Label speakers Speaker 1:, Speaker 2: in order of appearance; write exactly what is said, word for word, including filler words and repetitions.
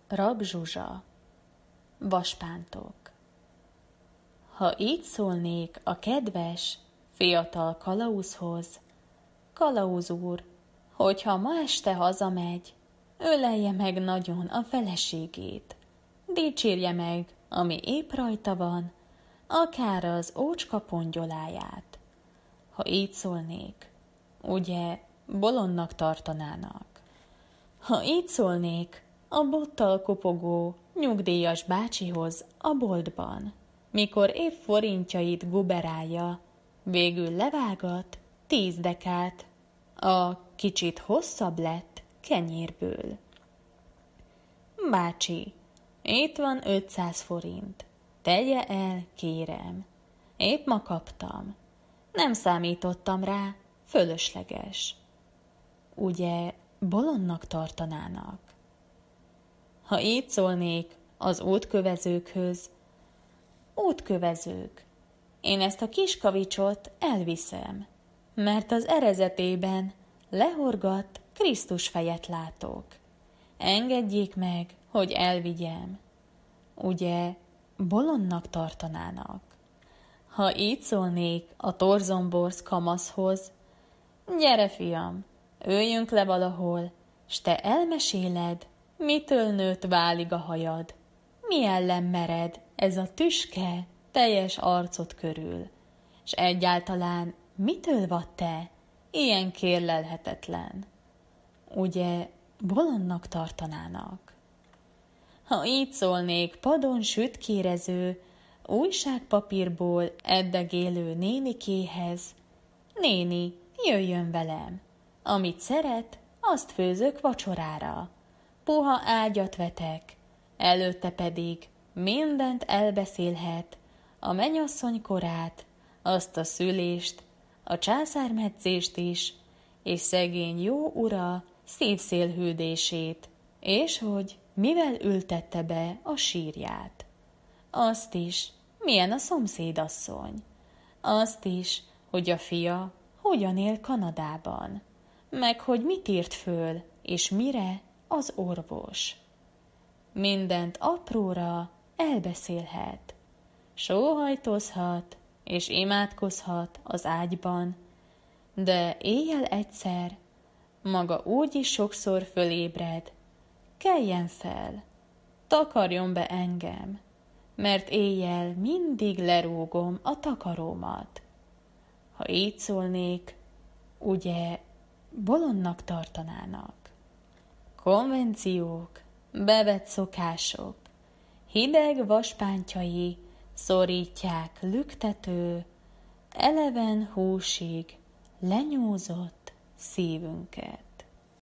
Speaker 1: Rab Zsuzsa. Vaspántok. Ha így szólnék a kedves, fiatal kalauzhoz: Kalauz úr, hogyha ma este hazamegy, ölelje meg nagyon a feleségét, dicsérje meg, ami épp rajta van, akár az ócska pongyoláját. Ha így szólnék, ugye bolondnak tartanának. Ha így szólnék a bottal kopogó nyugdíjas bácsihoz a boltban, mikor épp forintjait guberálja, végül levágat tíz dekát a kicsit hosszabb lett kenyérből. Bácsi, itt van ötszáz forint, tegye el, kérem. Épp ma kaptam. Nem számítottam rá, fölösleges. Ugye bolondnak tartanának. Ha így szólnék az útkövezőkhöz: Útkövezők, én ezt a kis kavicsot elviszem, mert az erezetében lehorgadt Krisztus fejet látok. Engedjék meg, hogy elvigyem. Ugye bolondnak tartanának. Ha így szólnék a torzomborz kamaszhoz: Gyere, fiam, üljünk le valahol, s te elmeséled, mitől nőtt válig a hajad, mi ellen mered ez a tüske teljes arcod körül, s egyáltalán mitől vagy te ilyen kérlelhetetlen. Ugye bolondnak tartanának. Ha így szólnék padon sütkérező, újságpapírból eddegélő nénikéhez: Néni, jöjjön velem, amit szeret, azt főzök vacsorára, puha ágyat vetek, előtte pedig mindent elbeszélhet, a mennyasszony korát, azt a szülést, a császármetszést is, és szegény jó ura szívszélhűdését, és hogy mivel ültette be a sírját. Azt is, milyen a szomszédasszony. Azt is, hogy a fia hogyan él Kanadában, meg hogy mit írt föl, és mire az orvos. Mindent apróra elbeszélhet. Sóhajtozhat, és imádkozhat az ágyban, de éjjel egyszer maga úgy is sokszor fölébred: Keljen fel, takarjon be engem, mert éjjel mindig lerúgom a takarómat. Ha így szólnék, ugye bolondnak tartanának. Konvenciók, bevett szokások, hideg vaspántjai szorítják lüktető, eleven húsig lenyúzott szívünket.